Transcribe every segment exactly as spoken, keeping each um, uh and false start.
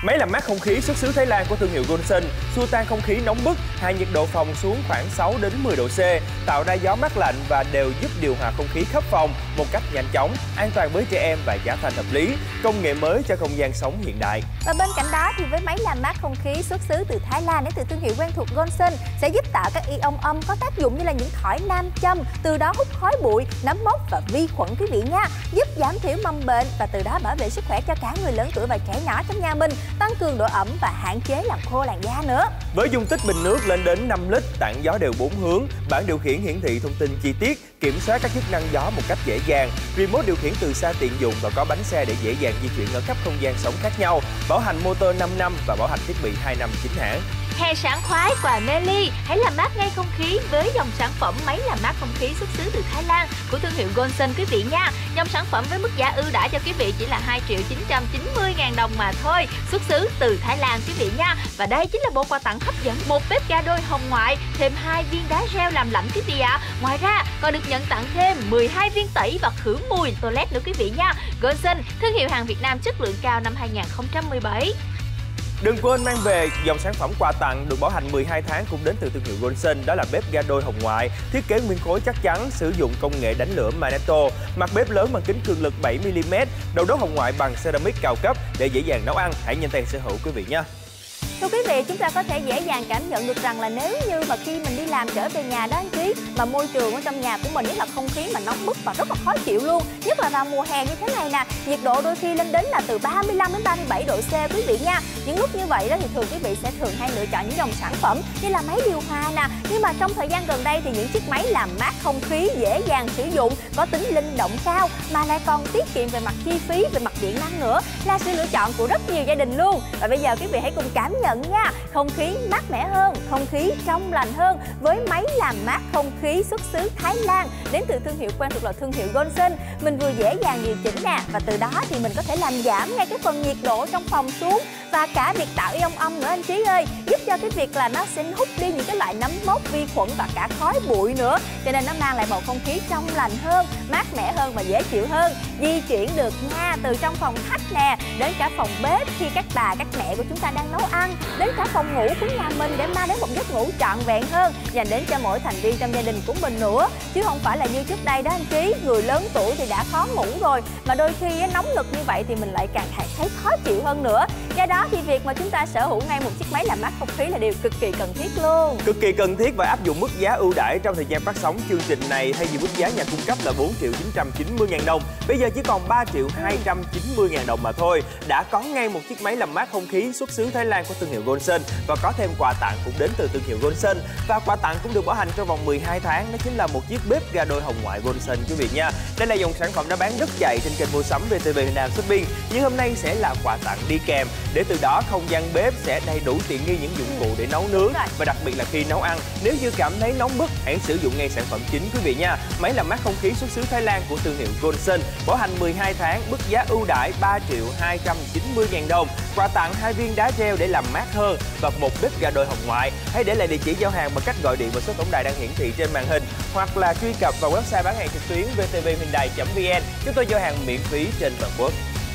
Máy làm mát không khí xuất xứ Thái Lan của thương hiệu Goldson xua tan không khí nóng bức, hạ nhiệt độ phòng xuống khoảng sáu đến mười độ C, tạo ra gió mát lạnh và đều giúp điều hòa không khí khắp phòng một cách nhanh chóng, an toàn với trẻ em và giá thành hợp lý. Công nghệ mới cho không gian sống hiện đại. Và bên cạnh đó thì với máy làm mát không khí xuất xứ từ Thái Lan đến từ thương hiệu quen thuộc Goldson sẽ giúp tạo các ion âm có tác dụng như là những thỏi nam châm, từ đó hút khói bụi, nấm mốc và vi khuẩn quý vị nha, giúp giảm thiểu mầm bệnh và từ đó bảo vệ sức khỏe cho cả người lớn tuổi và trẻ nhỏ trong nhà mình, tăng cường độ ẩm và hạn chế làm khô làn da nữa. Với dung tích bình nước lên đến năm lít, tản gió đều bốn hướng, bảng điều khiển hiển thị thông tin chi tiết, kiểm soát các chức năng gió một cách dễ dàng, remote điều khiển từ xa tiện dụng và có bánh xe để dễ dàng di chuyển ở khắp không gian sống khác nhau, bảo hành motor năm năm và bảo hành thiết bị hai năm chính hãng. Hè sảng khoái quà mê ly, hãy làm mát ngay không khí với dòng sản phẩm máy làm mát không khí xuất xứ từ Thái Lan của thương hiệu Goldson quý vị nha. Dòng sản phẩm với mức giá ưu đãi cho quý vị chỉ là hai triệu chín trăm chín mươi ngàn đồng mà thôi, xuất xứ từ Thái Lan quý vị nha. Và đây chính là bộ quà tặng hấp dẫn, một bếp ga đôi hồng ngoại, thêm hai viên đá reo làm lạnh quý vị ạ. À. Ngoài ra còn được nhận tặng thêm mười hai viên tẩy và khử mùi toilet nữa quý vị nha. Goldson, thương hiệu hàng Việt Nam chất lượng cao năm hai nghìn không trăm mười bảy. Đừng quên mang về dòng sản phẩm quà tặng được bảo hành mười hai tháng cũng đến từ thương hiệu Goldson, đó là bếp ga đôi hồng ngoại, thiết kế nguyên khối chắc chắn, sử dụng công nghệ đánh lửa Magneto, mặt bếp lớn bằng kính cường lực bảy mi li mét, đầu đốt hồng ngoại bằng ceramic cao cấp để dễ dàng nấu ăn. Hãy nhanh tay sở hữu quý vị nhé. Thưa quý vị, chúng ta có thể dễ dàng cảm nhận được rằng là nếu như mà khi mình đi làm trở về nhà đó anh Trí, mà môi trường ở trong nhà của mình nhất là không khí mà nóng bức và rất là khó chịu luôn, nhất là vào mùa hè như thế này nè, nhiệt độ đôi khi lên đến là từ ba mươi lăm đến ba mươi bảy độ C quý vị nha. Những lúc như vậy đó thì thường quý vị sẽ thường hay lựa chọn những dòng sản phẩm như là máy điều hòa nè, nhưng mà trong thời gian gần đây thì những chiếc máy làm mát không khí dễ dàng sử dụng, có tính linh động cao mà lại còn tiết kiệm về mặt chi phí, về mặt điện năng nữa, là sự lựa chọn của rất nhiều gia đình luôn. Và bây giờ quý vị hãy cùng cảm nhận nha, không khí mát mẻ hơn, không khí trong lành hơn với máy làm mát không khí xuất xứ Thái Lan đến từ thương hiệu quen thuộc là thương hiệu Goldson. Mình vừa dễ dàng điều chỉnh nè, và từ đó thì mình có thể làm giảm ngay cái phần nhiệt độ trong phòng xuống, và cả việc tạo ion âm nữa anh Trí ơi, giúp cho cái việc là nó sẽ hút đi những cái loại nấm mốc, vi khuẩn và cả khói bụi nữa, cho nên nó mang lại bầu không khí trong lành hơn, mát mẻ hơn và dễ chịu hơn, di chuyển được nha, từ trong phòng khách nè đến cả phòng bếp khi các bà các mẹ của chúng ta đang nấu ăn, đến cả phòng ngủ của nhà mình để mang đến một giấc ngủ trọn vẹn hơn, dành đến cho mỗi thành viên trong gia đình của mình nữa, chứ không phải là như trước đây đó anh Trí, người lớn tuổi thì đã khó ngủ rồi mà đôi khi nóng lực như vậy thì mình lại càng thấy khó chịu hơn nữa. Do đó thì việc mà chúng ta sở hữu ngay một chiếc máy làm mát không khí là điều cực kỳ cần thiết luôn. Cực kỳ cần thiết và áp dụng mức giá ưu đãi trong thời gian phát sóng chương trình này, thay vì mức giá nhà cung cấp là bốn triệu chín trăm chín mươi ngàn đồng, bây giờ chỉ còn ba triệu hai trăm chín mươi ngàn đồng mà thôi. Đã có ngay một chiếc máy làm mát không khí xuất xứ Thái Lan của thương hiệu Goldson và có thêm quà tặng cũng đến từ thương hiệu Goldson, và quà tặng cũng được bảo hành trong vòng mười hai tháng, đó chính là một chiếc bếp ga đôi hồng ngoại Goldson quý vị nha. Đây là dòng sản phẩm đã bán rất chạy trên kênh mua sắm vê tê vê Miền Nam Shopping, nhưng hôm nay sẽ là quà tặng đi kèm, để từ đó không gian bếp sẽ đầy đủ tiện nghi những dụng cụ để nấu nướng, và đặc biệt là khi nấu ăn, nếu như cảm thấy nóng bức hãy sử dụng ngay sản phẩm chính quý vị nha. Máy làm mát không khí xuất xứ Thái Lan của thương hiệu Goldson, bảo hành mười hai tháng, mức giá ưu đãi ba triệu hai trăm chín mươi ngàn đồng, quà tặng hai viên đá reo để làm mát hơn và một bếp ga đôi hồng ngoại. Hãy để lại địa chỉ giao hàng bằng cách gọi điện vào số tổng đài đang hiển thị trên màn hình, hoặc là truy cập vào website bán hàng trực tuyến vê tê vê hyundai chấm vn. Chúng tôi giao hàng miễn phí trên toàn quốc.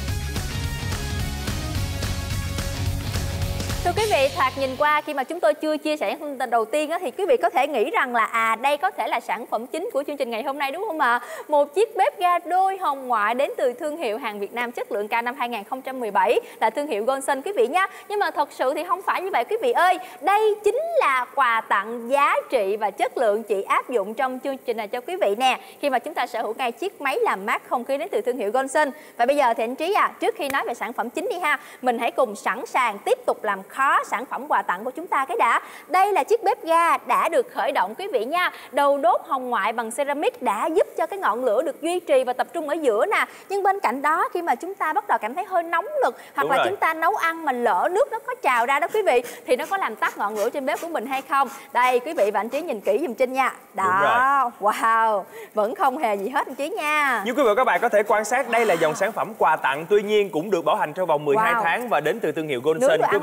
Thưa quý vị, thoạt nhìn qua khi mà chúng tôi chưa chia sẻ thông tin đầu tiên á, thì quý vị có thể nghĩ rằng là à đây có thể là sản phẩm chính của chương trình ngày hôm nay đúng không ạ? Một chiếc bếp ga đôi hồng ngoại đến từ thương hiệu hàng Việt Nam chất lượng cao năm hai nghìn không trăm mười bảy là thương hiệu Goldson quý vị nha. Nhưng mà thật sự thì không phải như vậy quý vị ơi. Đây chính là quà tặng giá trị và chất lượng chỉ áp dụng trong chương trình này cho quý vị nè, khi mà chúng ta sở hữu ngay chiếc máy làm mát không khí đến từ thương hiệu Goldson. Và bây giờ thì anh Trí à, trước khi nói về sản phẩm chính đi ha, mình hãy cùng sẵn sàng tiếp tục làm khó sản phẩm quà tặng của chúng ta cái đã. Đây là chiếc bếp ga đã được khởi động quý vị nha. Đầu đốt hồng ngoại bằng ceramic đã giúp cho cái ngọn lửa được duy trì và tập trung ở giữa nè. Nhưng bên cạnh đó, khi mà chúng ta bắt đầu cảm thấy hơi nóng lực, hoặc Đúng là rồi. chúng ta nấu ăn mà lỡ nước nó có trào ra đó quý vị, thì nó có làm tắt ngọn lửa trên bếp của mình hay không? Đây quý vị và anh Trí nhìn kỹ giùm Trinh nha. Đó, wow, vẫn không hề gì hết anh Trí nha. Như quý vị và các bạn có thể quan sát, đây là dòng sản phẩm quà tặng, tuy nhiên cũng được bảo hành trong vòng mười hai Wow. tháng và đến từ thương hiệu Goldson Nướng đồ quý ăn vị luôn. và các bạn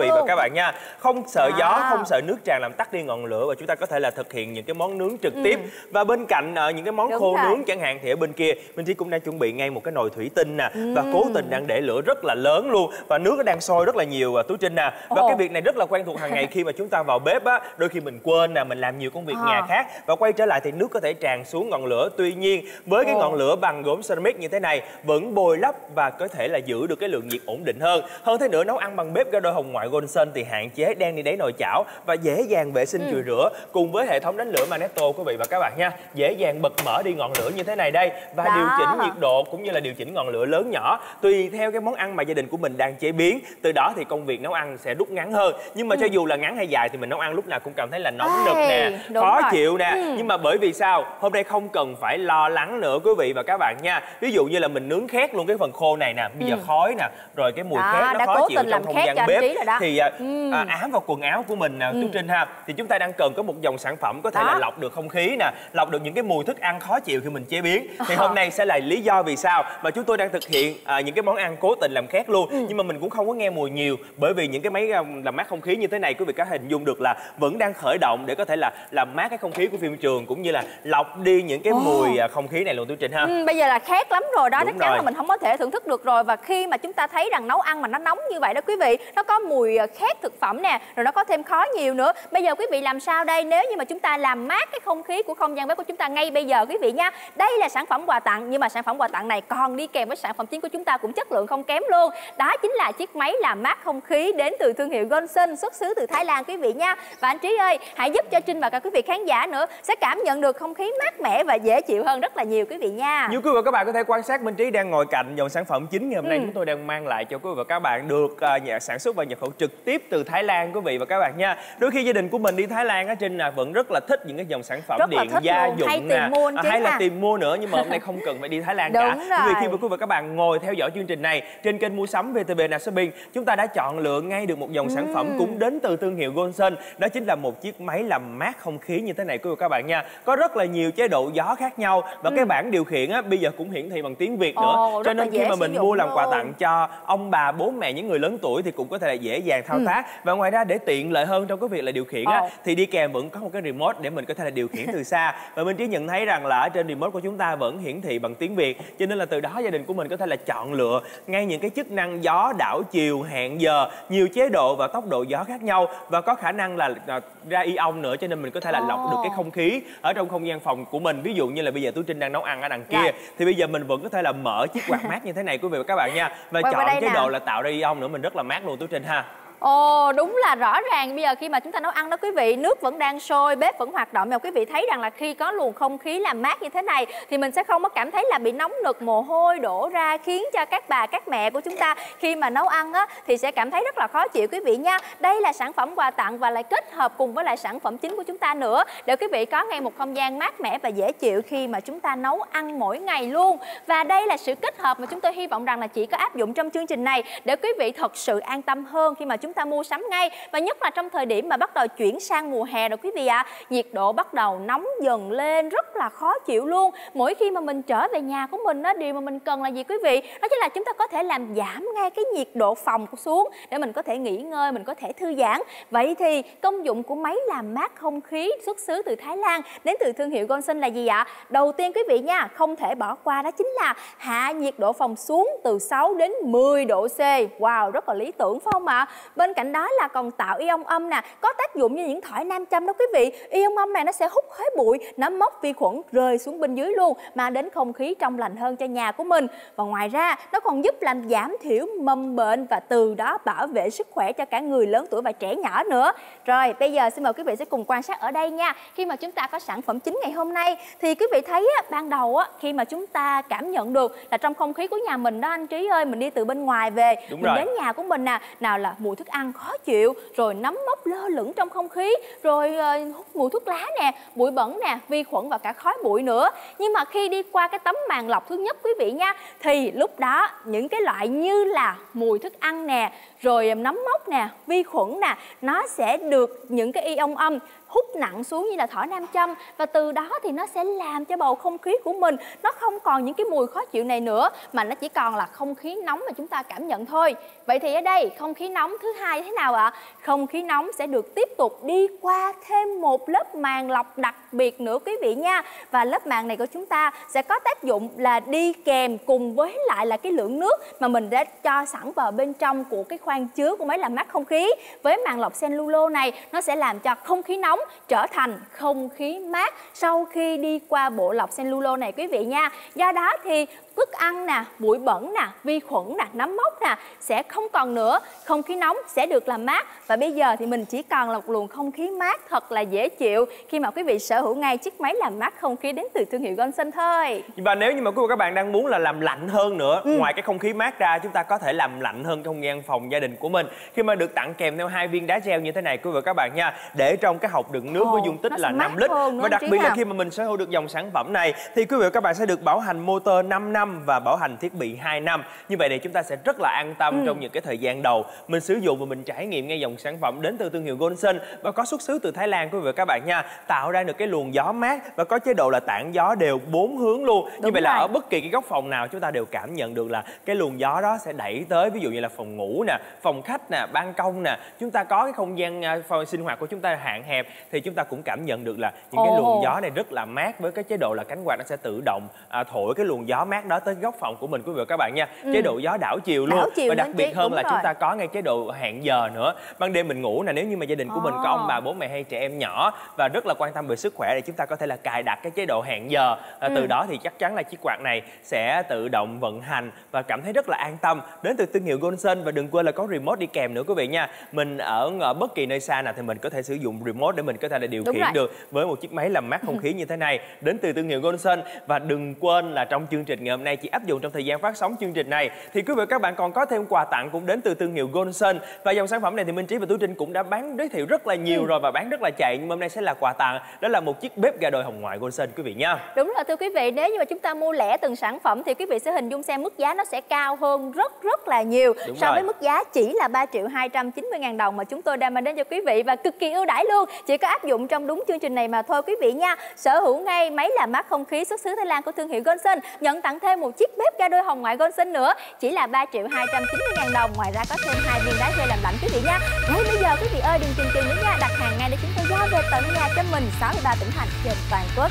bạn nha. Không sợ gió, à. không sợ nước tràn làm tắt đi ngọn lửa, và chúng ta có thể là thực hiện những cái món nướng trực ừ. tiếp. Và bên cạnh uh, những cái món Đúng khô rồi. nướng chẳng hạn, thì ở bên kia Minh Trí cũng đang chuẩn bị ngay một cái nồi thủy tinh nè, ừ. và cố tình đang để lửa rất là lớn luôn, và nước nó đang sôi rất là nhiều, uh, Tú Trinh nè. Và Ồ. cái việc này rất là quen thuộc hàng ngày khi mà chúng ta vào bếp á, đôi khi mình quên nè, mình làm nhiều công việc à. nhà khác và quay trở lại thì nước có thể tràn xuống ngọn lửa. Tuy nhiên với cái Ồ. ngọn lửa bằng gốm ceramic như thế này vẫn bồi lấp và có thể là giữ được cái lượng nhiệt ổn định hơn. Hơn thế nữa, nấu ăn bằng bếp ga đôi hồng ngoại Goldson thì hạn chế đen đi đáy nồi chảo và dễ dàng vệ sinh ừ. chùi rửa. Cùng với hệ thống đánh lửa Magneto quý vị và các bạn nha, dễ dàng bật mở đi ngọn lửa như thế này đây, và Đó. điều chỉnh nhiệt độ cũng như là điều chỉnh ngọn lửa lớn nhỏ tùy theo cái món ăn mà gia đình của mình đang chế biến. Từ đó thì công việc nấu ăn sẽ rút ngắn hơn. Nhưng mà ừ. cho dù là ngắn hay dài thì mình nấu ăn lúc nào cũng cảm thấy là nóng Ê, nực nè, khó rồi. chịu nè. Ừ. Nhưng mà bởi vì sao? Hôm nay không cần phải lo lắng nữa quý vị và các bạn nha. Ví dụ như là mình nướng khét luôn cái phần khô này nè, bây ừ. giờ khói nè, rồi cái mùi đó, khét nó khó chịu trong không gian bếp thì ừ. à, ám vào quần áo của mình nè, ừ. Tú Trinh ha, thì chúng ta đang cần có một dòng sản phẩm có thể đó. là lọc được không khí nè, lọc được những cái mùi thức ăn khó chịu khi mình chế biến. Thì hôm nay sẽ là lý do vì sao mà chúng tôi đang thực hiện à, những cái món ăn cố tình làm khét luôn, ừ. nhưng mà mình cũng không có nghe mùi nhiều, bởi vì những cái máy làm mát không khí như thế này quý vị có hình dung được là vẫn đang khởi động để có thể là làm mát cái không khí của phim trường cũng như là lọc đi những cái oh. mùi không khí này luôn Tú Trinh ha. Ừ, bây giờ là khét lắm rồi đó, Đúng chắc chắn rồi. là mình không có thể thưởng thức được rồi. Và khi mà chúng ta thấy rằng nấu ăn mà nó nóng như vậy đó quý vị, nó có mùi khét thực phẩm nè, rồi nó có thêm khói nhiều nữa. Bây giờ quý vị làm sao đây nếu như mà chúng ta làm mát cái không khí của không gian bếp của chúng ta ngay bây giờ quý vị nha. Đây là sản phẩm quà tặng, nhưng mà sản phẩm quà tặng này còn đi kèm với sản phẩm chính của chúng ta cũng chất lượng không kém luôn. Đó chính là chiếc máy làm mát không khí đến từ thương hiệu Goldson, xuất xứ từ Thái Lan quý vị nha. Và anh Trí ơi, hãy giúp cho Trinh và cả quý vị khán giả nữa sẽ cảm nhận được không khí mát mẻ và dễ chịu hơn rất là nhiều quý vị nha. Như quý vị và các bạn có thể quan sát, Minh Trí đang ngồi cạnh dòng sản phẩm chính ngày hôm nay ừ. chúng tôi đang mang lại cho quý vị và các bạn được uh, nhà sản xuất và nhập khẩu trực tiếp từ Thái Lan quý vị và các bạn nha. Đôi khi gia đình của mình đi Thái Lan á, Trinh là vẫn rất là thích những cái dòng sản phẩm rất điện gia dụng hay nè, tìm mua à, hay là tìm mua nữa, nhưng mà hôm nay không cần phải đi Thái Lan cả. Vì khi mà quý vị và các bạn ngồi theo dõi chương trình này trên kênh mua sắm vê tê vê Nat Shopping, chúng ta đã chọn lựa ngay được một dòng ừ. sản phẩm cũng đến từ thương hiệu Goldson. Đó chính là một chiếc máy làm mát không khí như thế này quý vị và các bạn nha. Có rất là nhiều chế độ gió khác nhau và ừ. cái bảng điều khiển á, bây giờ cũng hiển thị bằng tiếng Việt nữa. Ồ, cho nên khi mà mình mua làm quà tặng cho ông bà, bố mẹ, những người lớn tuổi thì cũng có thể là dễ dàng thao tác. Ừ. Và ngoài ra để tiện lợi hơn trong cái việc là điều khiển á, thì đi kèm vẫn có một cái remote để mình có thể là điều khiển từ xa. Và Minh Trí nhận thấy rằng là ở trên remote của chúng ta vẫn hiển thị bằng tiếng Việt, cho nên là từ đó gia đình của mình có thể là chọn lựa ngay những cái chức năng gió, đảo chiều, hẹn giờ, nhiều chế độ và tốc độ gió khác nhau, và có khả năng là, là ra ion nữa, cho nên mình có thể là lọc được cái không khí ở trong không gian phòng của mình. Ví dụ như là bây giờ Tú Trinh đang nấu ăn ở đằng kia, yeah. thì bây giờ mình vẫn có thể là mở chiếc quạt mát như thế này quý vị và các bạn nha, và Quay chọn chế nào. độ là tạo ra ion nữa, mình rất là mát luôn Tú Trinh ha. Ồ, đúng là rõ ràng bây giờ khi mà chúng ta nấu ăn đó quý vị, nước vẫn đang sôi, bếp vẫn hoạt động, mà quý vị thấy rằng là khi có luồng không khí làm mát như thế này thì mình sẽ không có cảm thấy là bị nóng nực, mồ hôi đổ ra, khiến cho các bà các mẹ của chúng ta khi mà nấu ăn á thì sẽ cảm thấy rất là khó chịu quý vị nha. Đây là sản phẩm quà tặng và lại kết hợp cùng với lại sản phẩm chính của chúng ta nữa, để quý vị có ngay một không gian mát mẻ và dễ chịu khi mà chúng ta nấu ăn mỗi ngày luôn. Và đây là sự kết hợp mà chúng tôi hy vọng rằng là chỉ có áp dụng trong chương trình này để quý vị thật sự an tâm hơn khi mà chúng ta mua sắm ngay. Và nhất là trong thời điểm mà bắt đầu chuyển sang mùa hè rồi quý vị ạ, à, nhiệt độ bắt đầu nóng dần lên rất là khó chịu luôn. Mỗi khi mà mình trở về nhà của mình á, điều mà mình cần là gì quý vị? Đó chính là chúng ta có thể làm giảm ngay cái nhiệt độ phòng xuống để mình có thể nghỉ ngơi, mình có thể thư giãn. Vậy thì công dụng của máy làm mát không khí xuất xứ từ Thái Lan đến từ thương hiệu Goldson là gì ạ? Đầu tiên quý vị nha, không thể bỏ qua đó chính là hạ nhiệt độ phòng xuống từ sáu đến mười độ C. Wow, rất là lý tưởng phải không ạ? Bên cạnh đó là còn tạo ion âm nè, có tác dụng như những thỏi nam châm đó quý vị. Ion âm này nó sẽ hút khói bụi, nấm mốc, vi khuẩn rơi xuống bên dưới luôn, mang đến không khí trong lành hơn cho nhà của mình. Và ngoài ra nó còn giúp làm giảm thiểu mầm bệnh và từ đó bảo vệ sức khỏe cho cả người lớn tuổi và trẻ nhỏ nữa. Rồi bây giờ xin mời quý vị sẽ cùng quan sát ở đây nha. Khi mà chúng ta có sản phẩm chính ngày hôm nay thì quý vị thấy á, ban đầu á, khi mà chúng ta cảm nhận được là trong không khí của nhà mình đó anh Trí ơi, mình đi từ bên ngoài về, Đúng mình rồi. đến nhà của mình nè, nào là mùi thức ăn khó chịu, rồi nấm mốc lơ lửng trong không khí, rồi uh, hút mùi thuốc lá nè, bụi bẩn nè, vi khuẩn và cả khói bụi nữa. Nhưng mà khi đi qua cái tấm màn lọc thứ nhất quý vị nha, thì lúc đó những cái loại như là mùi thức ăn nè, rồi nấm mốc nè, vi khuẩn nè, nó sẽ được những cái ion âm hút nặng xuống như là thở nam châm, và từ đó thì nó sẽ làm cho bầu không khí của mình nó không còn những cái mùi khó chịu này nữa, mà nó chỉ còn là không khí nóng mà chúng ta cảm nhận thôi. Vậy thì ở đây không khí nóng thứ hai thế nào ạ? Không khí nóng sẽ được tiếp tục đi qua thêm một lớp màng lọc đặc biệt nữa quý vị nha. Và lớp màng này của chúng ta sẽ có tác dụng là đi kèm cùng với lại là cái lượng nước mà mình đã cho sẵn vào bên trong của cái khoang chứa của máy làm mát không khí. Với màng lọc cellulose này, nó sẽ làm cho không khí nóng trở thành không khí mát sau khi đi qua bộ lọc cellulose này quý vị nha. Do đó thì thức ăn nè, bụi bẩn nè, vi khuẩn nè, nấm mốc nè sẽ không còn nữa, không khí nóng sẽ được làm mát. Và bây giờ thì mình chỉ còn là một luồng không khí mát thật là dễ chịu khi mà quý vị sở hữu ngay chiếc máy làm mát không khí đến từ thương hiệu Johnson thôi. Và nếu như mà quý vị các bạn đang muốn là làm lạnh hơn nữa, ừ. ngoài cái không khí mát ra, chúng ta có thể làm lạnh hơn không gian phòng gia đình của mình khi mà được tặng kèm theo hai viên đá treo như thế này quý vị các bạn nha, để trong cái hộp đựng nước Ồ, với dung tích là năm lít. Và đặc biệt là khi mà mình sở hữu được dòng sản phẩm này thì quý vị các bạn sẽ được bảo hành motor năm năm và bảo hành thiết bị hai năm. Như vậy thì chúng ta sẽ rất là an tâm ừ. trong những cái thời gian đầu mình sử dụng và mình trải nghiệm ngay dòng sản phẩm đến từ thương hiệu Johnson và có xuất xứ từ Thái Lan quý vị các bạn nha, tạo ra được cái luồng gió mát và có chế độ là tản gió đều bốn hướng luôn. Đúng Như vậy rồi. là ở bất kỳ cái góc phòng nào chúng ta đều cảm nhận được là cái luồng gió đó sẽ đẩy tới, ví dụ như là phòng ngủ nè, phòng khách nè, ban công nè, chúng ta có cái không gian uh, sinh hoạt của chúng ta hạn hẹp thì chúng ta cũng cảm nhận được là những cái luồng gió này rất là mát, với cái chế độ là cánh quạt nó sẽ tự động uh, thổi cái luồng gió mát đó tới góc phòng của mình quý vị và các bạn nha. Ừ. Chế độ gió đảo chiều luôn. Đảo chiều và đặc biệt hơn là rồi. chúng ta có ngay chế độ hẹn giờ nữa. Ban đêm mình ngủ nè, nếu như mà gia đình của mình có ông bà bố mẹ hay trẻ em nhỏ và rất là quan tâm về sức khỏe thì chúng ta có thể là cài đặt cái chế độ hẹn giờ. À, ừ. Từ đó thì chắc chắn là chiếc quạt này sẽ tự động vận hành và cảm thấy rất là an tâm. Đến từ thương hiệu Johnson, và đừng quên là có remote đi kèm nữa quý vị nha. Mình ở, ở bất kỳ nơi xa nào thì mình có thể sử dụng remote để mình có thể là điều Đúng khiển rồi. được với một chiếc máy làm mát không khí như thế này đến từ thương hiệu Johnson. Và đừng quên là trong chương trình ngày hôm nay chỉ áp dụng trong thời gian phát sóng chương trình này thì quý vị các bạn còn có thêm quà tặng cũng đến từ thương hiệu Johnson. Và dòng sản phẩm này thì Minh Trí và Tú Trinh cũng đã bán giới thiệu rất là nhiều ừ. rồi và bán rất là chạy, nhưng hôm nay sẽ là quà tặng, đó là một chiếc bếp ga đôi hồng ngoại Johnson quý vị nha. Đúng rồi thưa quý vị, nếu như mà chúng ta mua lẻ từng sản phẩm thì quý vị sẽ hình dung xem mức giá nó sẽ cao hơn rất rất là nhiều Đúng so rồi. với mức giá chỉ là ba triệu hai trăm chín mươi ngàn đồng mà chúng tôi đang mang đến cho quý vị, và cực kỳ ưu đãi luôn, chỉ có áp dụng trong đúng chương trình này mà thôi quý vị nha. Sở hữu ngay máy làm mát không khí xuất xứ Thái Lan của thương hiệu Johnson, nhận tặng thêm một chiếc bếp ga đôi hồng ngoại Johnson nữa, chỉ là ba triệu hai trăm chín mươi ngàn đồng. Ngoài ra có thêm hai viên đá chơi làm lạnh quý vị nha. Ngay bây giờ quý vị ơi đừng chần chừ nữa nha, đặt hàng ngay để chúng tôi giao về tận nhà cho mình sáu mươi ba tỉnh thành trên toàn quốc.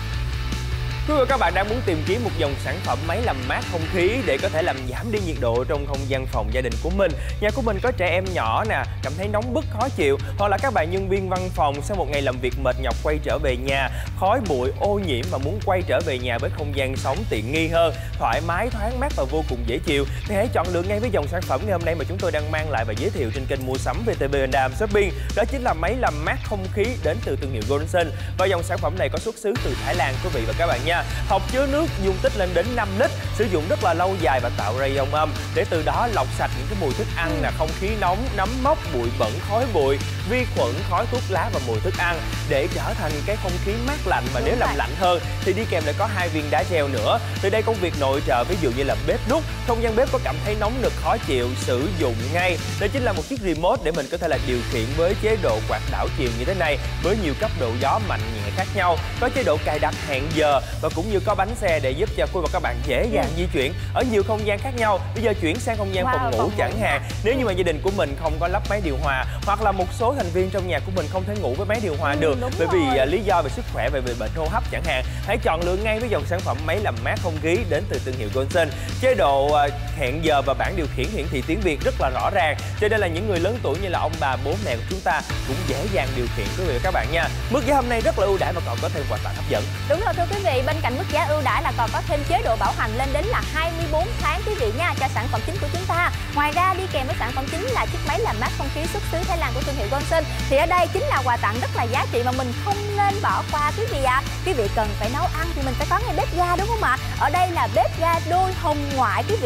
Quý vị các bạn đang muốn tìm kiếm một dòng sản phẩm máy làm mát không khí để có thể làm giảm đi nhiệt độ trong không gian phòng gia đình của mình. Nhà của mình có trẻ em nhỏ nè, cảm thấy nóng bức khó chịu, hoặc là các bạn nhân viên văn phòng sau một ngày làm việc mệt nhọc quay trở về nhà, khói bụi ô nhiễm và muốn quay trở về nhà với không gian sống tiện nghi hơn, thoải mái, thoáng mát và vô cùng dễ chịu thì hãy chọn lựa ngay với dòng sản phẩm ngày hôm nay mà chúng tôi đang mang lại và giới thiệu trên kênh mua sắm vê tê bê Andam Shopping. Đó chính là máy làm mát không khí đến từ thương hiệu Johnson, và dòng sản phẩm này có xuất xứ từ Thái Lan quý vị và các bạn nha. Hộp chứa nước dung tích lên đến năm lít, sử dụng rất là lâu dài và tạo ra ion âm để từ đó lọc sạch những cái mùi thức ăn nè, không khí nóng, nấm mốc, bụi bẩn, khói bụi, vi khuẩn, khói thuốc lá và mùi thức ăn để trở thành cái không khí mát lạnh. Mà Đúng nếu rồi. làm lạnh hơn thì đi kèm lại có hai viên đá treo nữa. Từ đây công việc nội trợ ví dụ như là bếp núc, không gian bếp có cảm thấy nóng nực khó chịu, sử dụng ngay. Đây chính là một chiếc remote để mình có thể là điều khiển với chế độ quạt đảo chiều như thế này, với nhiều cấp độ gió mạnh nhẹ khác nhau, có chế độ cài đặt hẹn giờ và cũng như có bánh xe để giúp cho quý vị và các bạn dễ dàng di chuyển ở nhiều không gian khác nhau. Bây giờ chuyển sang không gian wow, phòng ngủ chẳng hạn. Nếu như mà gia đình của mình không có lắp máy điều hòa, hoặc là một số thành viên trong nhà của mình không thể ngủ với máy điều hòa ừ, được bởi vì uh, lý do về sức khỏe, về, về bệnh hô hấp chẳng hạn, hãy chọn lựa ngay với dòng sản phẩm máy làm mát không khí đến từ thương hiệu Johnson. Chế độ uh, hẹn giờ và bảng điều khiển hiển thị tiếng Việt rất là rõ ràng, cho nên là những người lớn tuổi như là ông bà bố mẹ của chúng ta cũng dễ dàng điều khiển quý vị và các bạn nha. Mức giá hôm nay rất là ưu đãi và còn có thêm quà tặng hấp dẫn. Đúng rồi thưa quý vị, bên cạnh mức giá ưu đãi là còn có thêm chế độ bảo hành lên đến là hai mươi bốn tháng quý vị nha cho sản phẩm chính của chúng ta. Ngoài ra đi kèm với sản phẩm chính là chiếc máy làm mát không khí xuất xứ Thái Lan của thương hiệu Johnson, thì ở đây chính là quà tặng rất là giá trị mà mình không nên bỏ qua quý vị ạ. À. Quý vị cần phải nấu ăn thì mình phải có ngay bếp ga đúng không ạ? Ở đây là bếp ga đôi hồng ngoại quý vị nha,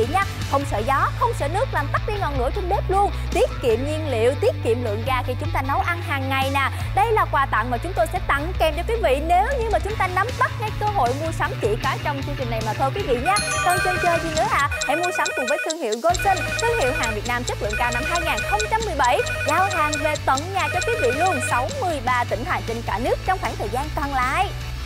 không sợ gió, không sợ nước làm tắt đi ngọn lửa trên bếp luôn, tiết kiệm nhiên liệu, tiết kiệm lượng ga khi chúng ta nấu ăn hàng ngày nè. Đây là quà tặng mà chúng tôi sẽ tặng kèm cho quý vị nếu như mà chúng ta nắm bắt ngay cơ hội mua sắm chỉ có trong chương trình này mà thôi quý vị nhé. Còn chơi chơi gì nữa hả? Hãy mua sắm cùng với thương hiệu Goldson, thương hiệu hàng Việt Nam chất lượng cao năm hai nghìn không trăm mười bảy, giao hàng về tận nhà cho quý vị luôn, sáu mươi ba tỉnh thành trên cả nước trong khoảng thời gian còn lại.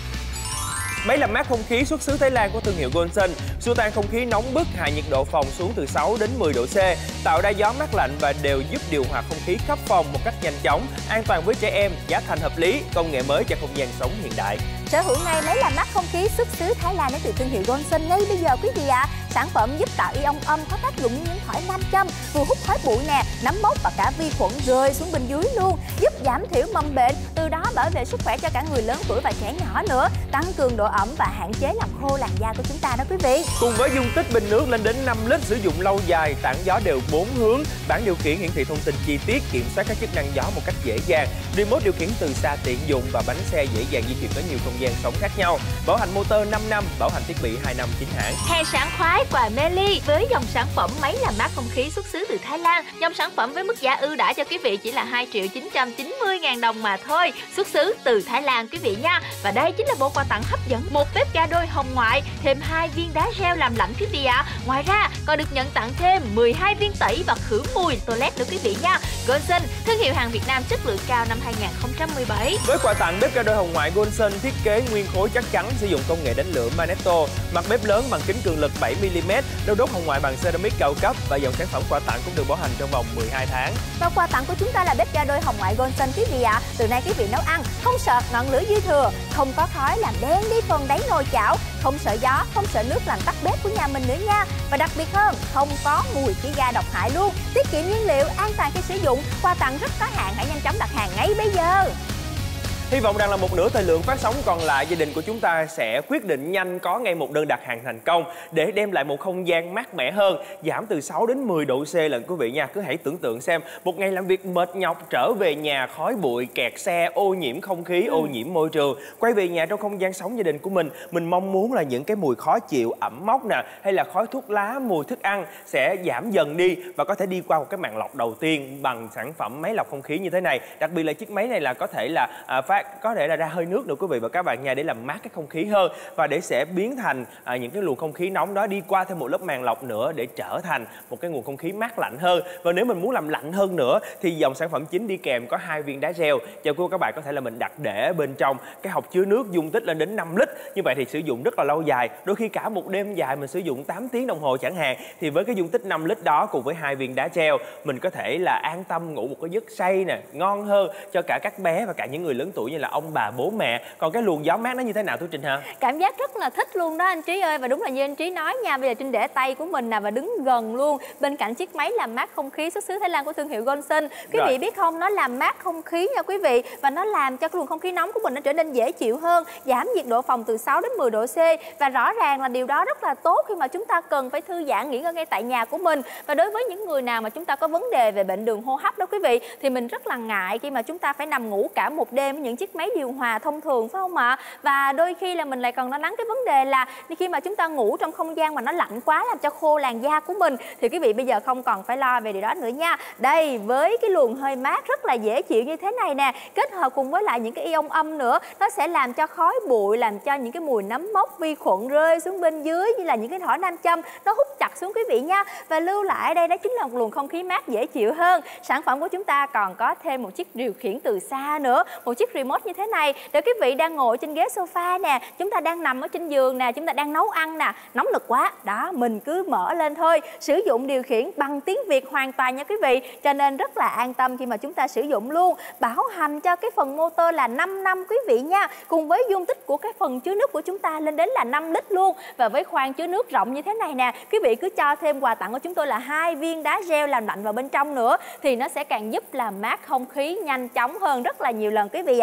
Máy làm mát không khí xuất xứ Thái Lan của thương hiệu Goldson, xua tan không khí nóng bức, hạ nhiệt độ phòng xuống từ sáu đến mười độ C, tạo ra gió mát lạnh và đều giúp điều hòa không khí khắp phòng một cách nhanh chóng, an toàn với trẻ em, giá thành hợp lý, công nghệ mới cho không gian sống hiện đại. Sở hữu ngay máy làm mát không khí xuất xứ Thái Lan đến từ thương hiệu Goldson ngay bây giờ quý vị ạ. À. Sản phẩm giúp tạo ion âm có tác dụng như những thỏi nam châm, vừa hút khói bụi nè, nấm mốc và cả vi khuẩn rơi xuống bên dưới luôn, giúp giảm thiểu mầm bệnh, từ đó bảo vệ sức khỏe cho cả người lớn tuổi và trẻ nhỏ nữa, tăng cường độ ẩm và hạn chế làm khô làn da của chúng ta đó quý vị. Cùng với dung tích bình nước lên đến năm lít, sử dụng lâu dài, tản gió đều bốn hướng, bảng điều khiển hiển thị thông tin chi tiết, kiểm soát các chức năng gió một cách dễ dàng, remote điều khiển từ xa tiện dụng và bánh xe dễ dàng di chuyển tới nhiều không gian sống khác nhau. Bảo hành motor năm năm, bảo hành thiết bị hai năm chính hãng. Hè sảng khoái quà Meli với dòng sản phẩm máy làm mát không khí xuất xứ từ Thái Lan. Dòng sản phẩm với mức giá ưu đãi cho quý vị chỉ là hai triệu chín trăm chín mươi ngàn đồng mà thôi. Xuất xứ từ Thái Lan quý vị nha. Và đây chính là bộ quà tặng hấp dẫn, một bếp ga đôi hồng ngoại, thêm hai viên đá reo làm lạnh quý vị ạ. À. Ngoài ra còn được nhận tặng thêm mười hai viên tẩy và khử mùi toilet nữa quý vị nha. Goldson, thương hiệu hàng Việt Nam chất lượng cao năm hai nghìn không trăm mười bảy. Với quà tặng bếp ga đôi hồng ngoại Goldson thiết kế nguyên khối chắc chắn, sử dụng công nghệ đánh lửa Magneto, mặt bếp lớn bằng kính cường lực bảy mi li mét, đầu đốt hồng ngoại bằng ceramic cao cấp và dòng sản phẩm quà tặng cũng được bảo hành trong vòng mười hai tháng. Và quà tặng của chúng ta là bếp ga đôi hồng ngoại Goldson quý vị ạ. À. Từ nay quý vị nấu ăn không sợ ngọn lửa dư thừa, không có khói làm đen đi phần đáy nồi chảo, không sợ gió, không sợ nước làm tắt bếp của nhà mình nữa nha. Và đặc biệt hơn, không có mùi khí ga độc hại luôn, tiết kiệm nhiên liệu, an toàn khi sử dụng. Quà tặng rất có hạn, hãy nhanh chóng đặt hàng ngay bây giờ. Hy vọng rằng là một nửa thời lượng phát sóng còn lại, gia đình của chúng ta sẽ quyết định nhanh có ngay một đơn đặt hàng thành công để đem lại một không gian mát mẻ hơn, giảm từ sáu đến mười độ C lần quý vị nha. Cứ hãy tưởng tượng xem, một ngày làm việc mệt nhọc, trở về nhà khói bụi, kẹt xe, ô nhiễm không khí, ô nhiễm môi trường, quay về nhà trong không gian sống gia đình của mình, mình mong muốn là những cái mùi khó chịu, ẩm mốc nè, hay là khói thuốc lá, mùi thức ăn sẽ giảm dần đi và có thể đi qua một cái màn lọc đầu tiên bằng sản phẩm máy lọc không khí như thế này. Đặc biệt là chiếc máy này là có thể là à, phát có thể là ra hơi nước nữa quý vị và các bạn nha, để làm mát cái không khí hơn và để sẽ biến thành à, những cái luồng không khí nóng đó đi qua thêm một lớp màng lọc nữa để trở thành một cái nguồn không khí mát lạnh hơn. Và nếu mình muốn làm lạnh hơn nữa thì dòng sản phẩm chính đi kèm có hai viên đá reo cho cô các bạn có thể là mình đặt để bên trong cái hộc chứa nước dung tích lên đến năm lít. Như vậy thì sử dụng rất là lâu dài, đôi khi cả một đêm dài mình sử dụng tám tiếng đồng hồ chẳng hạn, thì với cái dung tích năm lít đó cùng với hai viên đá reo mình có thể là an tâm ngủ một cái giấc say nè, ngon hơn cho cả các bé và cả những người lớn tuổi như là ông bà bố mẹ. Còn cái luồng gió mát nó như thế nào Tú Trinh hả? Cảm giác rất là thích luôn đó anh Trí ơi. Và đúng là như anh Trí nói nha, bây giờ Trinh để tay của mình nè và đứng gần luôn bên cạnh chiếc máy làm mát không khí xuất xứ Thái Lan của thương hiệu Goldson. Quý Rồi. vị biết không, nó làm mát không khí nha quý vị, và nó làm cho cái luồng không khí nóng của mình nó trở nên dễ chịu hơn, giảm nhiệt độ phòng từ sáu đến mười độ C. Và rõ ràng là điều đó rất là tốt khi mà chúng ta cần phải thư giãn nghỉ ngơi ngay tại nhà của mình. Và đối với những người nào mà chúng ta có vấn đề về bệnh đường hô hấp đó quý vị, thì mình rất là ngại khi mà chúng ta phải nằm ngủ cả một đêm với những chiếc máy điều hòa thông thường phải không ạ? Và đôi khi là mình lại còn lo lắng cái vấn đề là khi mà chúng ta ngủ trong không gian mà nó lạnh quá làm cho khô làn da của mình, thì quý vị bây giờ không còn phải lo về điều đó nữa nha. Đây, với cái luồng hơi mát rất là dễ chịu như thế này nè, kết hợp cùng với lại những cái ion âm nữa, nó sẽ làm cho khói bụi, làm cho những cái mùi nấm mốc, vi khuẩn rơi xuống bên dưới như là những cái thỏi nam châm nó hút chặt xuống quý vị nha. Và lưu lại ở đây đó chính là một luồng không khí mát dễ chịu hơn. Sản phẩm của chúng ta còn có thêm một chiếc điều khiển từ xa nữa, một chiếc remote như thế này để quý vị đang ngồi trên ghế sofa nè, chúng ta đang nằm ở trên giường nè, chúng ta đang nấu ăn nè, nóng lực quá đó, mình cứ mở lên thôi, sử dụng điều khiển bằng tiếng Việt hoàn toàn nha quý vị, cho nên rất là an tâm khi mà chúng ta sử dụng luôn. Bảo hành cho cái phần motor là năm năm quý vị nha, cùng với dung tích của cái phần chứa nước của chúng ta lên đến là năm lít luôn. Và với khoang chứa nước rộng như thế này nè, quý vị cứ cho thêm quà tặng của chúng tôi là hai viên đá reo làm lạnh vào bên trong nữa, thì nó sẽ càng giúp làm mát không khí nhanh chóng hơn rất là nhiều lần quý vị ạ.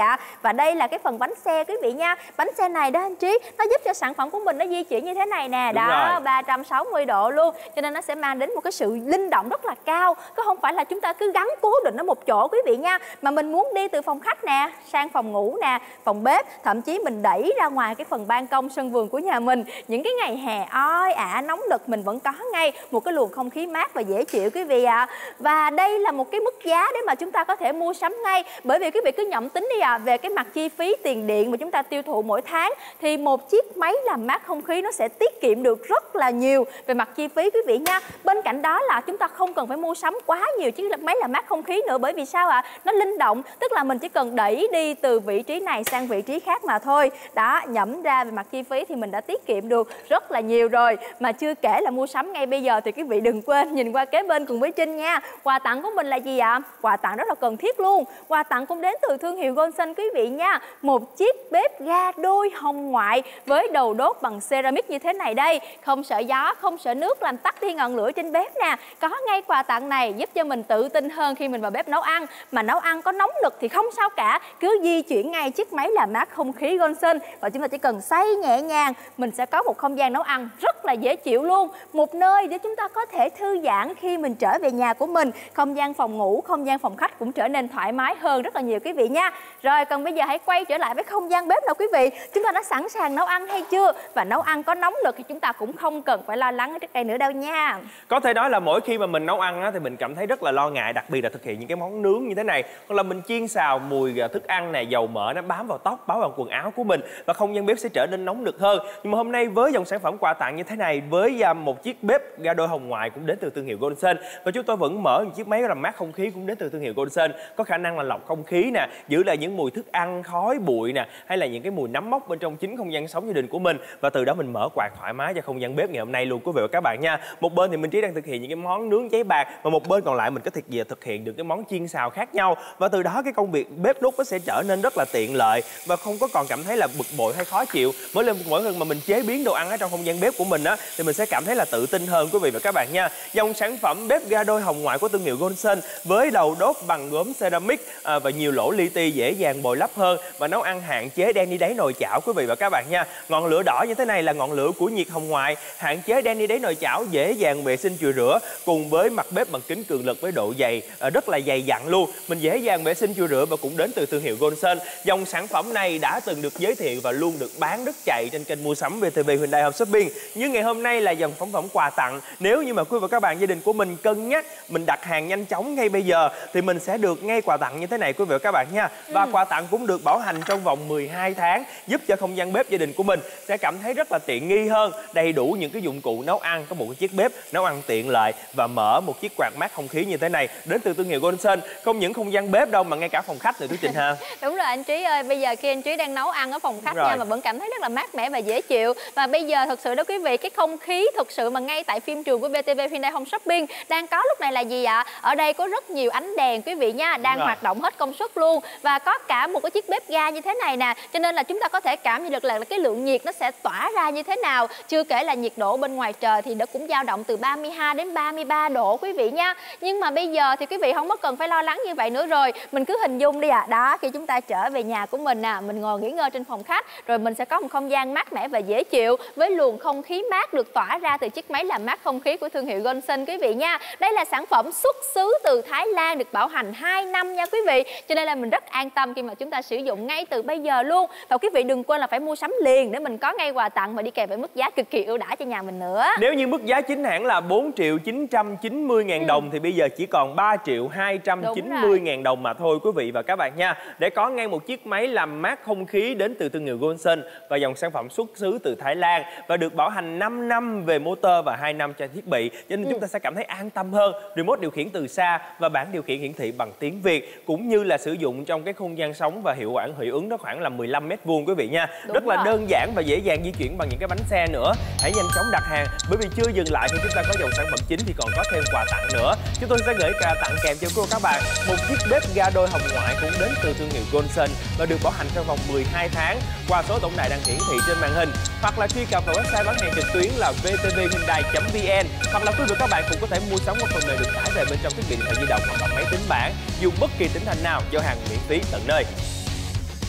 ạ. Và đây là cái phần bánh xe quý vị nha. Bánh xe này đó anh Trí, nó giúp cho sản phẩm của mình nó di chuyển như thế này nè. Đúng đó, rồi. ba trăm sáu mươi độ luôn. Cho nên nó sẽ mang đến một cái sự linh động rất là cao. Chứ không phải là chúng ta cứ gắn cố định ở một chỗ quý vị nha. Mà mình muốn đi từ phòng khách nè, sang phòng ngủ nè, phòng bếp, thậm chí mình đẩy ra ngoài cái phần ban công sân vườn của nhà mình. Những cái ngày hè oi ả nóng nực mình vẫn có ngay một cái luồng không khí mát và dễ chịu quý vị ạ. À. Và đây là một cái mức giá để mà chúng ta có thể mua sắm ngay. Bởi vì quý vị cứ nhẩm tính đi ạ, à, về cái mặt chi phí tiền điện mà chúng ta tiêu thụ mỗi tháng thì một chiếc máy làm mát không khí nó sẽ tiết kiệm được rất là nhiều về mặt chi phí quý vị nha. Bên cạnh đó là chúng ta không cần phải mua sắm quá nhiều chiếc máy làm mát không khí nữa. Bởi vì sao ạ? À? Nó linh động, tức là mình chỉ cần đẩy đi từ vị trí này sang vị trí khác mà thôi. Đó, nhẩm ra về mặt chi phí thì mình đã tiết kiệm được rất là nhiều rồi. Mà chưa kể là mua sắm ngay bây giờ thì quý vị đừng quên nhìn qua kế bên cùng với Trinh nha. Quà tặng của mình là gì ạ? Quà tặng rất là cần thiết luôn. Quà tặng cũng đến từ thương hiệu Goldsun quý vị nha. Một chiếc bếp ga đôi hồng ngoại với đầu đốt bằng ceramic như thế này đây. Không sợ gió, không sợ nước làm tắt đi ngọn lửa trên bếp nè. Có ngay quà tặng này giúp cho mình tự tin hơn khi mình vào bếp nấu ăn. Mà nấu ăn có nóng nực thì không sao cả, cứ di chuyển ngay chiếc máy làm mát không khí Goldsun và chúng ta chỉ cần xoay nhẹ nhàng, mình sẽ có một không gian nấu ăn rất là dễ chịu luôn. Một nơi để chúng ta có thể thư giãn khi mình trở về nhà của mình. Không gian phòng ngủ, không gian phòng khách cũng trở nên thoải mái hơn rất là nhiều quý vị nha. Rồi còn bây giờ hãy quay trở lại với không gian bếp nào quý vị. Chúng ta đã sẵn sàng nấu ăn hay chưa? Và nấu ăn có nóng nực thì chúng ta cũng không cần phải lo lắng ở trước đây nữa đâu nha. Có thể nói là mỗi khi mà mình nấu ăn á, thì mình cảm thấy rất là lo ngại, đặc biệt là thực hiện những cái món nướng như thế này. Hoặc là mình chiên xào mùi thức ăn này, dầu mỡ nó bám vào tóc, bám vào quần áo của mình và không gian bếp sẽ trở nên nóng nực hơn. Nhưng mà hôm nay với dòng sản phẩm quà tặng như thế này, với một chiếc bếp ga đôi hồng ngoại cũng đến từ thương hiệu Goldsun, và chúng tôi vẫn mở một chiếc máy làm mát không khí cũng đến từ thương hiệu Goldsun, có khả năng là lọc không khí nè, giữ lại những mùi thức ăn, khói, bụi nè, hay là những cái mùi nấm mốc bên trong chính không gian sống gia đình của mình, và từ đó mình mở quạt thoải mái cho không gian bếp ngày hôm nay luôn quý vị và các bạn nha. Một bên thì mình Trí đang thực hiện những cái món nướng cháy bạc, và một bên còn lại mình có thể thực hiện được cái món chiên xào khác nhau, và từ đó cái công việc bếp núc nó sẽ trở nên rất là tiện lợi và không có còn cảm thấy là bực bội hay khó chịu. Mỗi lần mỗi lần mà mình chế biến đồ ăn ở trong không gian bếp của mình á thì mình sẽ cảm thấy là tự tin hơn quý vị và các bạn nha. Dòng sản phẩm bếp ga đôi hồng ngoại của thương hiệu Goldsun với đầu đốt bằng gốm ceramic à, và nhiều lỗ li ti dễ dàng bồi lấp hơn, và nấu ăn hạn chế đen đi đáy nồi chảo quý vị và các bạn nha. Ngọn lửa đỏ như thế này là ngọn lửa của nhiệt hồng ngoại, hạn chế đen đi đáy nồi chảo, dễ dàng vệ sinh chùi rửa, cùng với mặt bếp bằng kính cường lực với độ dày à, rất là dày dặn luôn, mình dễ dàng vệ sinh chùi rửa và cũng đến từ thương hiệu Goldsun. Dòng sản phẩm này đã từng được giới thiệu và luôn được bán rất chạy trên kênh mua sắm vê tê vê Hyundai Home Shopping. Nhưng ngày hôm nay là dòng sản phẩm quà tặng. Nếu như mà quý vị và các bạn gia đình của mình cân nhắc mình đặt hàng nhanh chóng ngay bây giờ thì mình sẽ được ngay quà tặng như thế này quý vị và các bạn nha. Và ừ. quà tặng cũng được bảo hành trong vòng mười hai tháng, giúp cho không gian bếp gia đình của mình sẽ cảm thấy rất là tiện nghi hơn, đầy đủ những cái dụng cụ nấu ăn, có một cái chiếc bếp nấu ăn tiện lợi và mở một chiếc quạt mát không khí như thế này đến từ thương hiệu Goldsun. Không những không gian bếp đâu mà ngay cả phòng khách nữa Thúy Trinh ha. Đúng rồi anh Trí ơi, bây giờ khi anh Trí đang nấu ăn ở phòng khách nha mà vẫn cảm thấy rất là mát mẻ và dễ chịu. Và bây giờ thật sự đó quý vị, cái không khí thực sự mà ngay tại phim trường của vê tê vê Hyundai Home Shopping đang có lúc này là gì ạ? Ở đây có rất nhiều ánh đèn quý vị nha, đang hoạt động hết công suất luôn, và có cả một cái chiếc bếp ga như thế này nè, cho nên là chúng ta có thể cảm nhận được là cái lượng nhiệt nó sẽ tỏa ra như thế nào. Chưa kể là nhiệt độ bên ngoài trời thì nó cũng dao động từ ba mươi hai đến ba mươi ba độ quý vị nha. Nhưng mà bây giờ thì quý vị không có cần phải lo lắng như vậy nữa rồi. Mình cứ hình dung đi ạ. À. Đó, khi chúng ta trở về nhà của mình nè, à, mình ngồi nghỉ ngơi trên phòng khách, rồi mình sẽ có một không gian mát mẻ và dễ chịu với luồng không khí mát được tỏa ra từ chiếc máy làm mát không khí của thương hiệu Goldsun quý vị nha. Đây là sản phẩm xuất xứ từ Thái Lan, được bảo hành hai năm nha quý vị. Cho nên là mình rất an tâm khi mà chúng ta sử dụng ngay từ bây giờ luôn. Và quý vị đừng quên là phải mua sắm liền để mình có ngay quà tặng và đi kèm với mức giá cực kỳ ưu đãi cho nhà mình nữa. Nếu như mức giá chính hãng là bốn triệu chín trăm chín mươi ngàn ừ. đồng thì bây giờ chỉ còn ba triệu hai trăm chín mươi ngàn đồng mà thôi quý vị và các bạn nha. Để có ngay một chiếc máy làm mát không khí đến từ thương hiệu Goldsun và dòng sản phẩm xuất xứ từ Thái Lan và được bảo hành năm năm về motor và hai năm cho thiết bị, cho nên ừ. chúng ta sẽ cảm thấy an tâm hơn. Remote điều khiển từ xa và bảng điều khiển hiển thị bằng tiếng Việt, cũng như là sử dụng trong cái không gian sống và hiệu quả hiệu ứng nó khoảng là mười lăm mét vuông quý vị nha. Đúng rất rồi. Là đơn giản và dễ dàng di chuyển bằng những cái bánh xe nữa. Hãy nhanh chóng đặt hàng, bởi vì chưa dừng lại khi chúng ta có dòng sản phẩm chính thì còn có thêm quà tặng nữa. Chúng tôi sẽ gửi quà tặng kèm cho cô các bạn một chiếc bếp ga đôi hồng ngoại cũng đến từ thương hiệu Goldsun và được bảo hành trong vòng mười hai tháng qua số tổng đài đang hiển thị trên màn hình, hoặc là truy cập vào website bán hàng trực tuyến là vê tê vê hyundai chấm vn, hoặc là quý vị các bạn cũng có thể mua sắm qua phần mềm được tải về bên trong thiết bị điện thoại di động hoặc là máy tính bảng, dùng bất kỳ tỉnh thành nào, giao hàng miễn phí tận nơi.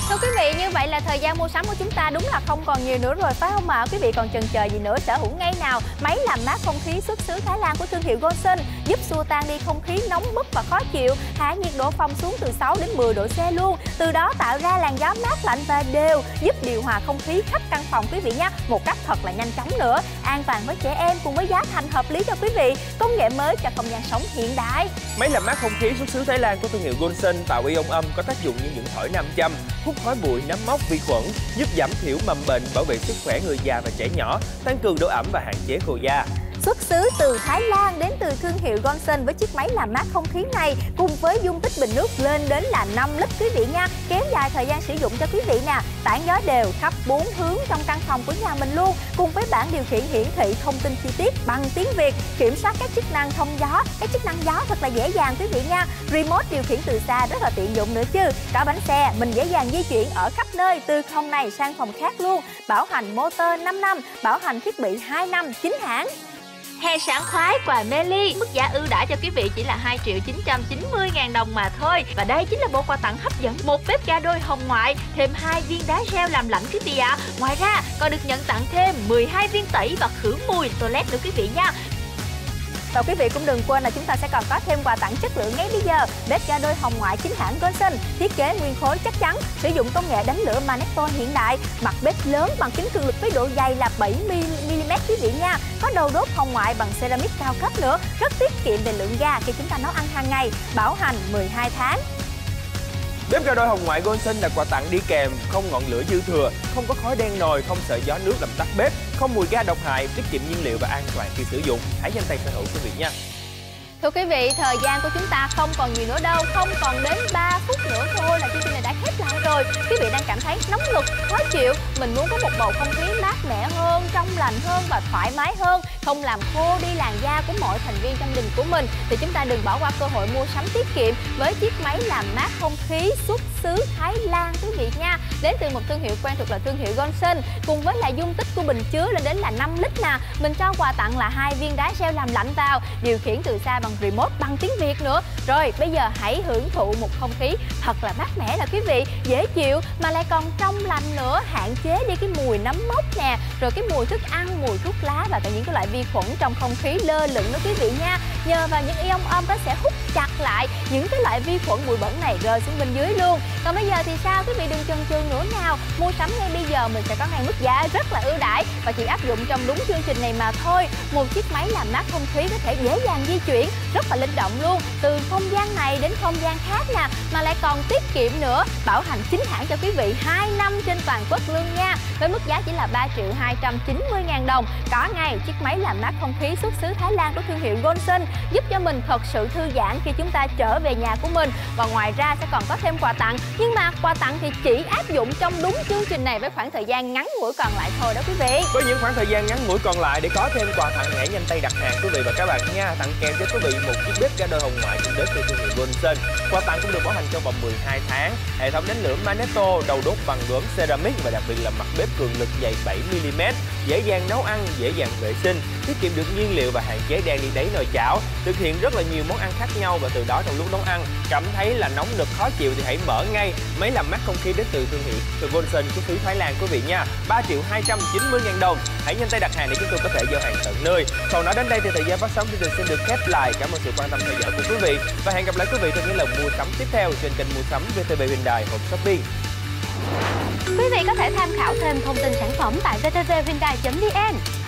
Thưa quý vị, như vậy là thời gian mua sắm của chúng ta đúng là không còn nhiều nữa rồi, phải không ạ? Quý vị còn chần chờ gì nữa, sở hữu ngay nào máy làm mát không khí xuất xứ Thái Lan của thương hiệu Goldson, giúp xua tan đi không khí nóng bức và khó chịu, hạ nhiệt độ phòng xuống từ sáu đến mười độ C luôn. Từ đó tạo ra làn gió mát lạnh và đều, giúp điều hòa không khí khắp căn phòng quý vị nhé, một cách thật là nhanh chóng nữa, an toàn với trẻ em cùng với giá thành hợp lý cho quý vị, công nghệ mới cho không gian sống hiện đại. Máy làm mát không khí xuất xứ Thái Lan của thương hiệu Goldson tạo ion âm có tác dụng như những thỏi nam châm, hút khói bụi, nấm mốc, vi khuẩn, giúp giảm thiểu mầm bệnh, bảo vệ sức khỏe người già và trẻ nhỏ, tăng cường độ ẩm và hạn chế khô da. Xuất xứ từ Thái Lan đến từ thương hiệu Goldson với chiếc máy làm mát không khí này cùng với dung tích bình nước lên đến là năm lít quý vị nha, kéo dài thời gian sử dụng cho quý vị nè, tản gió đều khắp bốn hướng trong căn phòng của nhà mình luôn, cùng với bảng điều khiển hiển thị thông tin chi tiết bằng tiếng Việt, kiểm soát các chức năng thông gió, các chức năng gió thật là dễ dàng quý vị nha, remote điều khiển từ xa rất là tiện dụng nữa chứ, cả bánh xe mình dễ dàng di chuyển ở khắp nơi từ phòng này sang phòng khác luôn, bảo hành motor năm năm, bảo hành thiết bị hai năm, chính hãng. Hè sảng khoái quà Meli, mức giá ưu đãi cho quý vị chỉ là hai triệu chín trăm chín mươi ngàn đồng mà thôi. Và đây chính là bộ quà tặng hấp dẫn, một bếp ga đôi hồng ngoại, thêm hai viên đá reo làm lạnh quý vị ạ. Ngoài ra còn được nhận tặng thêm mười hai viên tẩy và khử mùi toilet nữa quý vị nha. Và quý vị cũng đừng quên là chúng ta sẽ còn có thêm quà tặng chất lượng ngay bây giờ. Bếp ga đôi hồng ngoại chính hãng Goldson, thiết kế nguyên khối chắc chắn, sử dụng công nghệ đánh lửa Magneto hiện đại, mặt bếp lớn bằng kính cường lực với độ dày là bảy mi li mét quý vị nha. Có đầu đốt hồng ngoại bằng ceramic cao cấp nữa, rất tiết kiệm về lượng ga khi chúng ta nấu ăn hàng ngày, bảo hành mười hai tháng. Bếp ga đôi hồng ngoại Goldson là quà tặng đi kèm, không ngọn lửa dư thừa, không có khói đen nồi, không sợ gió nước làm tắt bếp, không mùi ga độc hại, tiết kiệm nhiên liệu và an toàn khi sử dụng. Hãy nhanh tay sở hữu quý vị nha. Thưa quý vị, thời gian của chúng ta không còn nhiều nữa đâu, không còn đến ba phút nữa thôi là chương trình này đã khép lại rồi. Quý vị đang cảm thấy nóng nực, khó chịu, mình muốn có một bầu không khí mát mẻ hơn, trong lành hơn và thoải mái hơn, không làm khô đi làn da của mọi thành viên trong gia đình của mình, thì chúng ta đừng bỏ qua cơ hội mua sắm tiết kiệm với chiếc máy làm mát không khí xuất xứ Thái Lan quý vị nha. Đến từ một thương hiệu quen thuộc là thương hiệu Goldson, cùng với là dung tích của bình chứa lên đến là năm lít nè. Mình cho quà tặng là hai viên đá reo làm lạnh vào, điều khiển từ xa bằng remote bằng tiếng Việt nữa. Rồi bây giờ hãy hưởng thụ một không khí thật là mát mẻ là quý vị, dễ chịu mà lại còn trong lành nữa, hạn chế đi cái mùi nấm mốc nè, rồi cái mùi thức ăn, mùi thuốc lá và cả những cái loại vi khuẩn trong không khí lơ lửng đó quý vị nha. Nhờ vào những ion âm nó sẽ hút chặt lại những cái loại vi khuẩn bụi bẩn này rơi xuống bên dưới luôn. Còn bây giờ thì sao, quý vị đừng chần chừ nữa nào, mua sắm ngay bây giờ, mình sẽ có ngay mức giá rất là ưu đãi và chỉ áp dụng trong đúng chương trình này mà thôi. Một chiếc máy làm mát không khí có thể dễ dàng di chuyển, rất là linh động luôn, từ không gian này đến không gian khác nè, mà lại còn tiết kiệm nữa, bảo hành chính hãng cho quý vị hai năm trên toàn quốc luôn nha. Với mức giá chỉ là ba triệu hai trăm chín mươi ngàn đồng, có ngay chiếc máy làm mát không khí xuất xứ Thái Lan của thương hiệu Goldson, giúp cho mình thật sự thư giãn khi chúng ta trở về nhà của mình. Và ngoài ra sẽ còn có thêm quà tặng, nhưng mà quà tặng thì chỉ áp dụng trong đúng chương trình này với khoảng thời gian ngắn ngủi còn lại thôi đó quý vị. Với những khoảng thời gian ngắn ngủi còn lại để có thêm quà tặng, hãy nhanh tay đặt hàng quý vị và các bạn nha. Tặng kèm cho quý vị một chiếc bếp ga đôi hồng ngoại cùng đến từ thương hiệu Goldson. Quà tặng cũng được bảo hành trong vòng mười hai tháng. Hệ thống đánh lửa Magneto, đầu đốt bằng gốm ceramic và đặc biệt là mặt bếp cường lực dày bảy mi li mét, dễ dàng nấu ăn, dễ dàng vệ sinh, tiết kiệm được nhiên liệu và hạn chế đen đi đáy nồi chảo. Thực hiện rất là nhiều món ăn khác nhau và từ đó trong lúc nấu ăn cảm thấy là nóng nực khó chịu thì hãy mở ngay máy làm mát không khí đến từ thương hiệu từ Goldson của xứ Thái Lan quý vị nha. ba triệu hai trăm chín mươi ngàn đồng. Hãy nhanh tay đặt hàng để chúng tôi có thể giao hàng tận nơi. Còn nói đến đây thì thời gian phát sóng chương trình xin được khép lại. Cảm ơn sự quan tâm theo dõi của quý vị và hẹn gặp lại quý vị trong những lần mua sắm tiếp theo trên kênh mua sắm vê tê vê Hyundai Home Shopping. Quý vị có thể tham khảo thêm thông tin sản phẩm tại vê tê vê hyundai chấm vn.